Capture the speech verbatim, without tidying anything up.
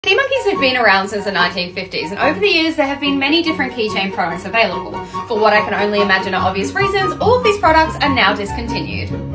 Sea monkeys have been around since the nineteen fifties, and over the years there have been many different keychain products available. For what I can only imagine are obvious reasons, all of these products are now discontinued.